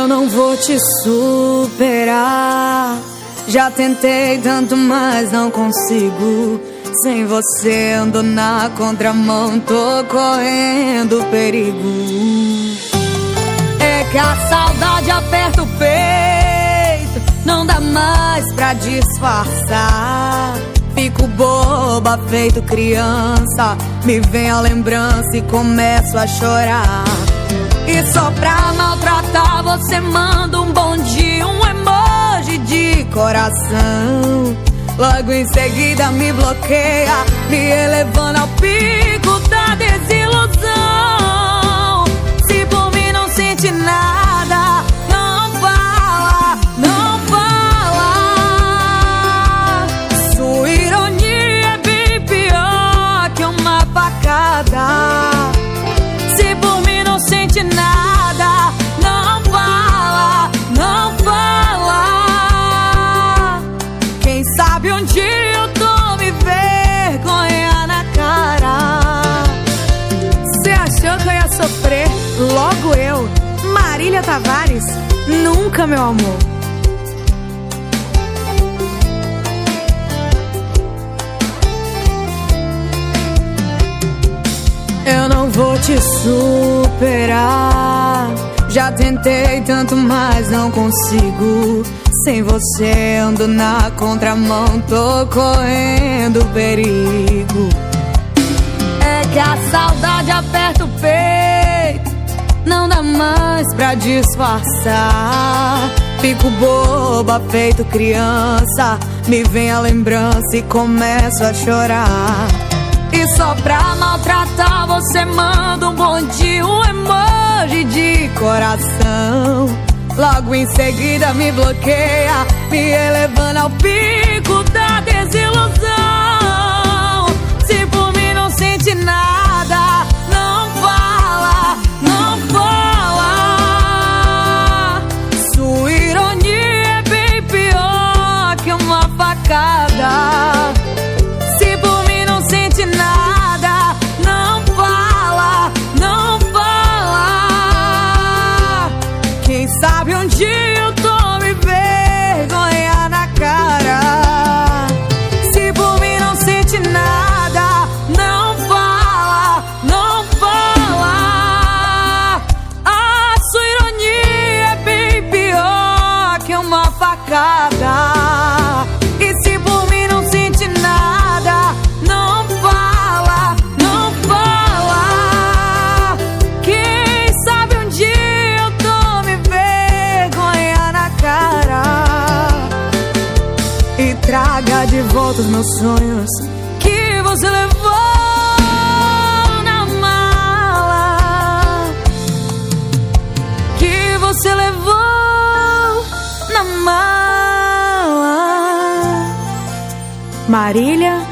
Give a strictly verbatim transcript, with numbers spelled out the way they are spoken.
Eu não vou te superar. Já tentei tanto, mas não consigo. Sem você ando na contramão, tô correndo perigo. É que a saudade aperta o peito, não dá mais pra disfarçar. Fico boba, feito criança. Me vem a lembrança e começo a chorar. E só pra maltratar você manda um bom dia, um emoji de coração. Logo em seguida me bloqueia, me elevando ao pico da desilusão. Se por mim não sente nada, não fala, não fala. Sua ironia é bem pior que uma facada. Se por mim não sente nada, não fala, não fala. Quem sabe um dia eu tome vergonha na cara. Cê achou que eu ia sofrer? Logo eu, Marília Tavares, nunca, meu amor. Eu não vou te superar. Já tentei tanto, mas não consigo. Sem você ando na contramão, tô correndo perigo. É que a saudade aperta o peito, não dá mais pra disfarçar. Fico boba, feito criança. Me vem a lembrança e começo a chorar. E só pra maltratar você manda um bom dia, um emoji de coração. Logo em seguida me bloqueia, me elevando ao pico da desilusão. Se por mim não sente nada, não fala, não fala. Sua ironia é bem pior que uma facada. Se por mim não sente nada, não fala, não fala. Quem sabe um dia eu tome vergonha na cara. Se por mim não sente nada, não fala, não fala. A sua ironia é bem pior que uma facada. E se por mim não sente nada, não fala, não fala. Quem sabe um dia eu tome vergonha na cara e traga de volta os meus sonhos que você levou na mala. Que você levou na mala. Marília